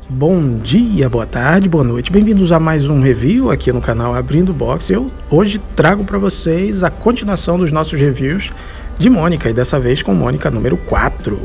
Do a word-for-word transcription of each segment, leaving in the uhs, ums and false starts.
Bom dia, boa tarde, boa noite, bem-vindos a mais um review aqui no canal Abrindo Box. Eu hoje trago para vocês a continuação dos nossos reviews de Mônica, e dessa vez com Mônica número quatro.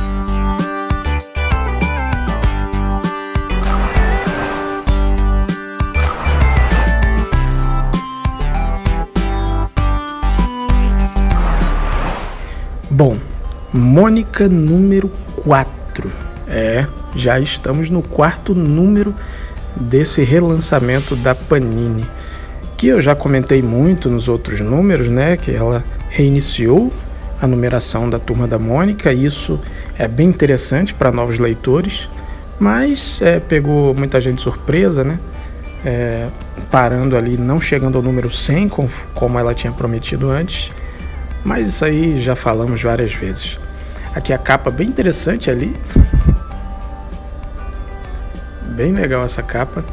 Bom, Mônica número quatro. É, já estamos no quarto número desse relançamento da Panini, que eu já comentei muito nos outros números, né, que ela reiniciou a numeração da Turma da Mônica. Isso é bem interessante para novos leitores, mas é, pegou muita gente de surpresa, né, é, parando ali, não chegando ao número cem, com, como ela tinha prometido antes, mas isso aí já falamos várias vezes. Aqui a capa bem interessante ali. Bem legal essa capa.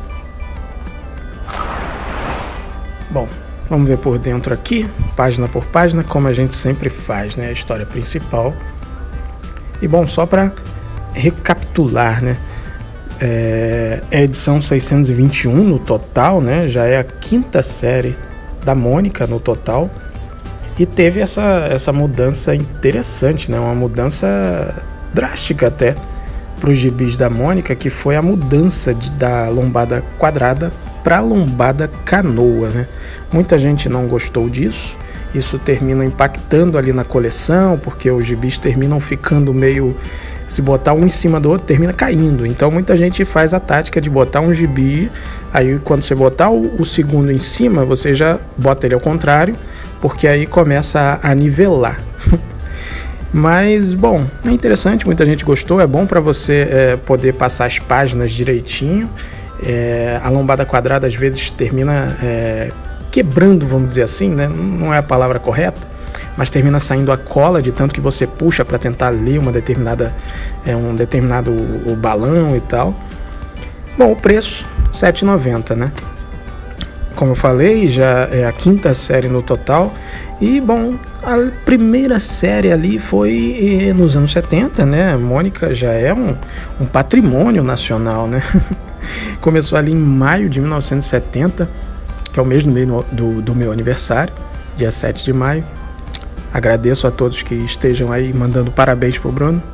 Bom, vamos ver por dentro aqui, página por página, como a gente sempre faz, né? A história principal. E bom, só para recapitular, né? É a edição seiscentos e vinte e um no total, né? Já é a quinta série da Mônica no total. E teve essa, essa mudança interessante, né? Uma mudança drástica até para os gibis da Mônica, que foi a mudança de, da lombada quadrada para a lombada canoa, né? Muita gente não gostou disso. Isso termina impactando ali na coleção, porque os gibis terminam ficando meio... Se botar um em cima do outro, termina caindo. Então muita gente faz a tática de botar um gibi, aí quando você botar o, o segundo em cima, você já bota ele ao contrário, porque aí começa a, a nivelar. Mas, bom, é interessante, muita gente gostou, é bom para você é, poder passar as páginas direitinho. É, a lombada quadrada às vezes termina é, quebrando, vamos dizer assim, né? Não é a palavra correta, mas termina saindo a cola de tanto que você puxa para tentar ler uma determinada, é, um determinado o balão e tal. Bom, o preço, sete reais e noventa centavos, né? Como eu falei, já é a quinta série no total. E, bom, a primeira série ali foi eh, nos anos setenta, né? A Mônica já é um, um patrimônio nacional, né? Começou ali em maio de mil novecentos e setenta, que é o mês do meu, do, do meu aniversário, dia sete de maio. Agradeço a todos que estejam aí mandando parabéns pro Bruno.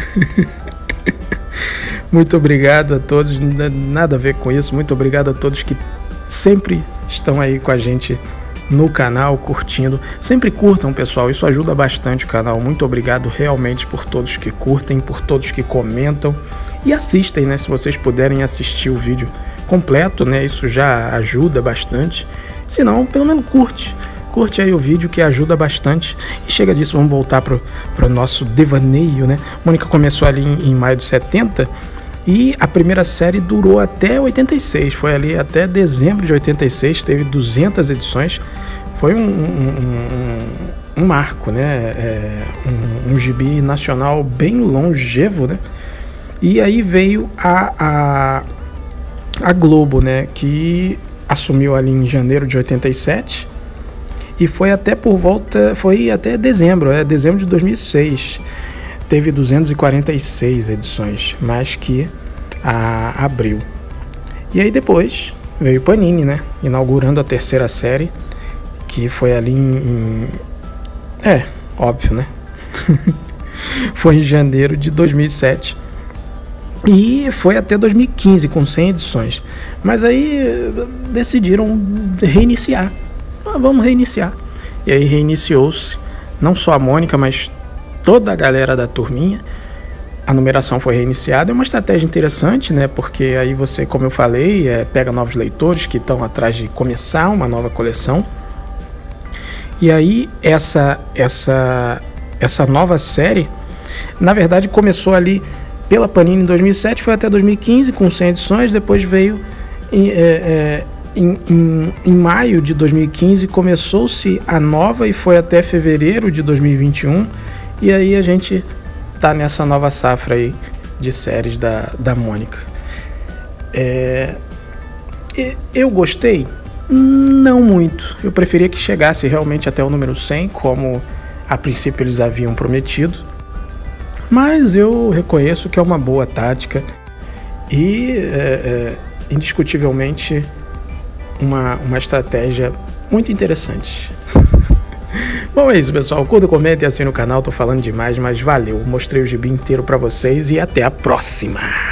Muito obrigado a todos, nada a ver com isso. Muito obrigado a todos que sempre estão aí com a gente no canal, curtindo. Sempre curtam, pessoal, isso ajuda bastante o canal. Muito obrigado realmente por todos que curtem, por todos que comentam e assistem, né? Se vocês puderem assistir o vídeo completo, né? Isso já ajuda bastante. Se não, pelo menos curte. Curte aí o vídeo, que ajuda bastante. E chega disso, vamos voltar pro, pro nosso devaneio, né? Mônica começou ali em, em maio de setenta. E a primeira série durou até oitenta e seis, foi ali até dezembro de oitenta e seis, teve duzentas edições. Foi um, um, um, um marco, né? É, um, um gibi nacional bem longevo, né? E aí veio a, a, a Globo, né? Que assumiu ali em janeiro de oitenta e sete e foi até por volta, foi até dezembro, é dezembro de dois mil e seis. Teve duzentas e quarenta e seis edições, mais que a Abril. E aí depois veio Panini, né? Inaugurando a terceira série, que foi ali em... em... É, óbvio, né? Foi em janeiro de dois mil e sete. E foi até dois mil e quinze, com cem edições. Mas aí decidiram reiniciar. Ah, vamos reiniciar. E aí reiniciou-se, não só a Mônica, mas toda a galera da turminha. A numeração foi reiniciada. É uma estratégia interessante, né? Porque aí você, como eu falei, é, pega novos leitores que estão atrás de começar uma nova coleção. E aí essa, essa, essa nova série, na verdade, começou ali pela Panini em dois mil e sete, foi até dois mil e quinze com cem edições. Depois veio em, é, em, em, em maio de dois mil e quinze, começou-se a nova e foi até fevereiro de dois mil e vinte e um. E aí a gente tá nessa nova safra aí de séries da, da Mônica. É, eu gostei? Não muito. Eu preferia que chegasse realmente até o número cem, como a princípio eles haviam prometido. Mas eu reconheço que é uma boa tática E, é, é, indiscutivelmente, uma, uma estratégia muito interessante. Bom, é isso, pessoal. Curta, comenta e assina o canal. Tô falando demais, mas valeu. Mostrei o gibi inteiro pra vocês e até a próxima.